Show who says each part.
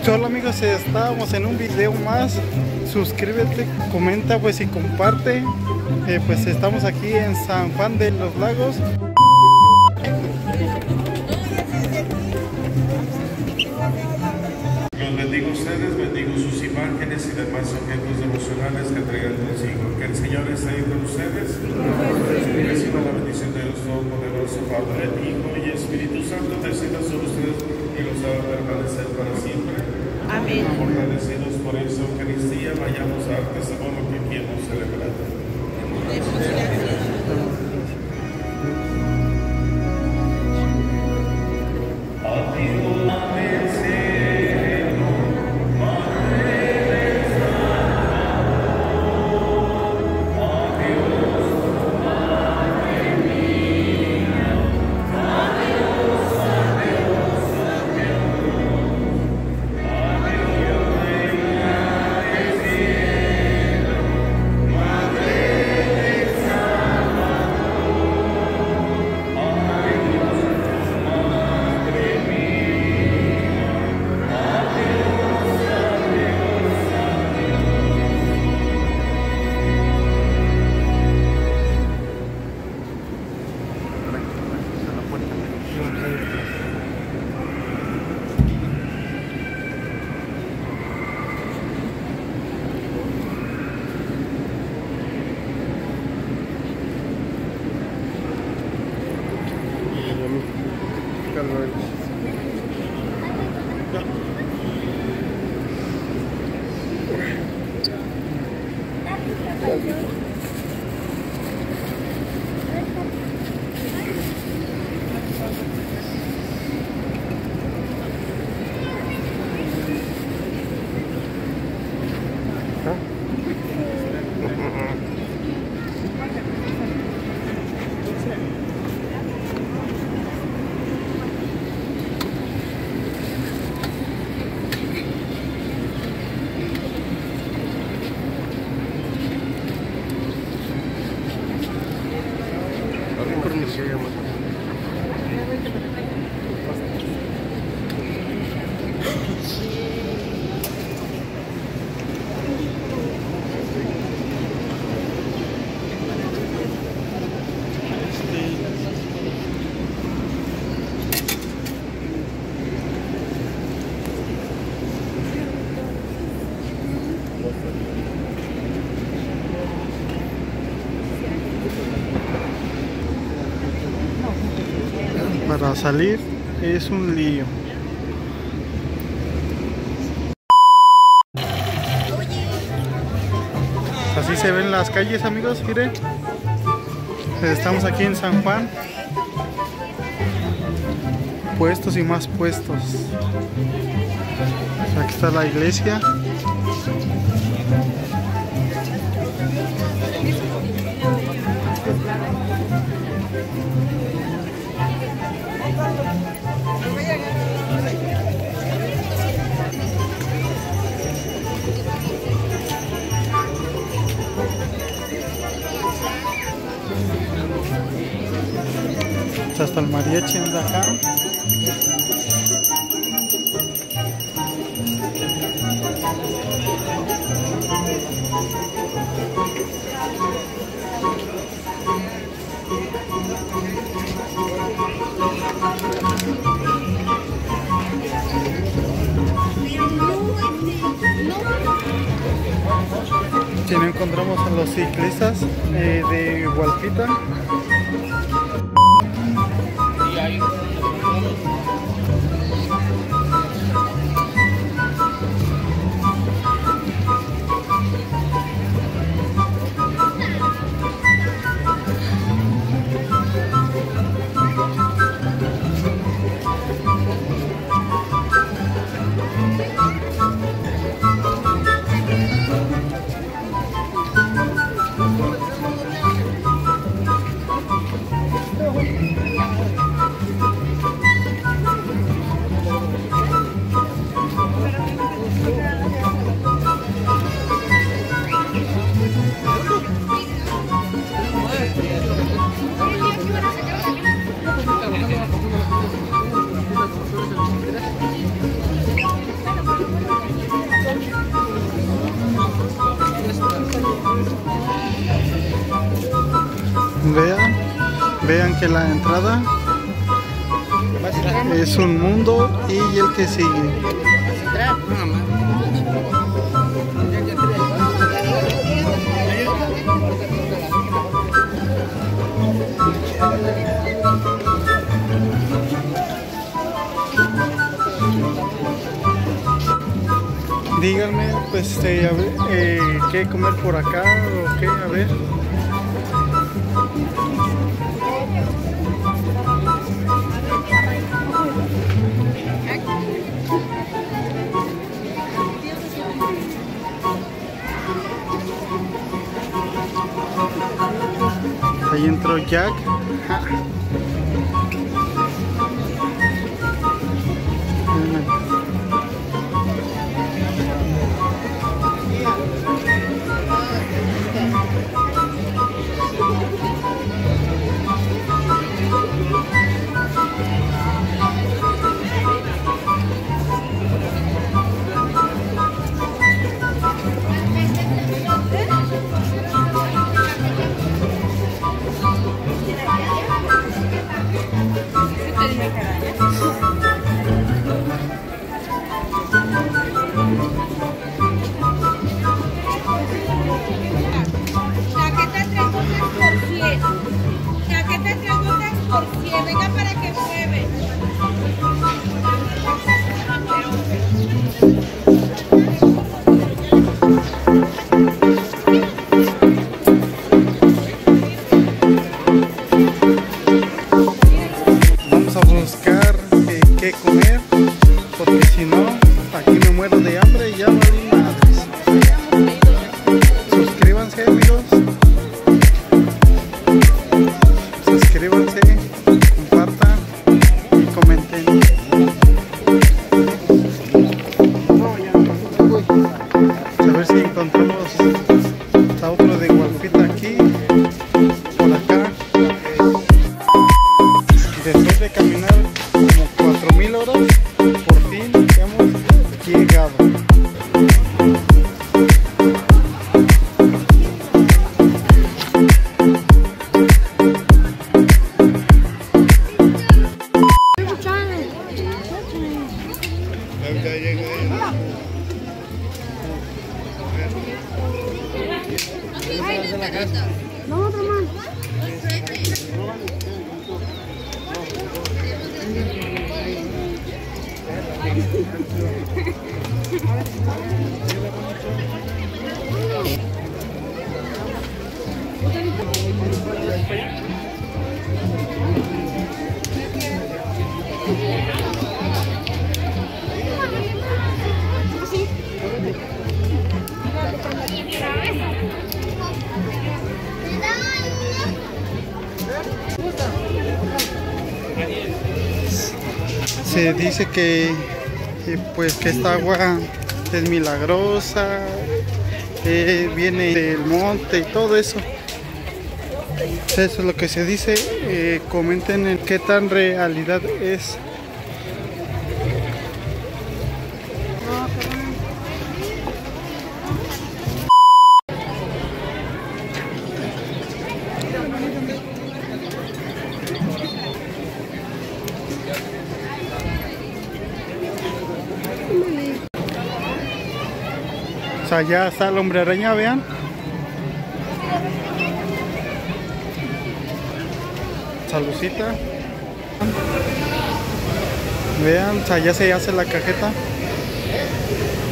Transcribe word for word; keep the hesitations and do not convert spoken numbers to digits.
Speaker 1: Solo amigos, estábamos en un video más. Suscríbete, comenta pues y comparte. Eh, pues estamos aquí en San Juan de los Lagos.
Speaker 2: Los bendigo a ustedes, bendigo sus imágenes y demás objetos devocionales que traigan consigo. Que el Señor esté con ustedes. Reciban la bendición de Dios Todopoderoso, Padre, Hijo y Espíritu Santo, descienda sobre ustedes y los haga permanecer para siempre.
Speaker 3: Amén.
Speaker 2: Fortalecidos por esa Eucaristía, vayamos a arte según lo que aquí hemos celebrado.
Speaker 1: Para salir es un lío. Así se ven las calles, amigos, miren. Estamos aquí en San Juan. Puestos y más puestos. Aquí está la iglesia. Hasta el mariachi anda acá. Si no encontramos a los ciclistas eh, de Hualpita. Vean que la entrada es un mundo y el que sigue. Díganme, pues, este, a ver, eh, qué comer por acá o qué, a ver. Ahí entró Jack. Ja.
Speaker 3: Venga para que pruebe.
Speaker 1: Vamos a buscar eh, qué comer, porque si no, aquí me muero de hambre y ya valí madres. Suscríbanse, amigos. Suscríbanse. Compartan y comenten. A ver si encontramos a otro de Gualpita aquí, por acá. Después de caminar como cuatro mil horas, por fin hemos llegado.
Speaker 3: No, otro más.
Speaker 1: Se dice que, que, pues que esta agua es milagrosa, eh, viene del monte y todo eso. Eso es lo que se dice. Eh, comenten en qué tan realidad es. O sea, ya está el hombre araña, vean. Salucita. Vean, o sea, ya se hace la cajeta.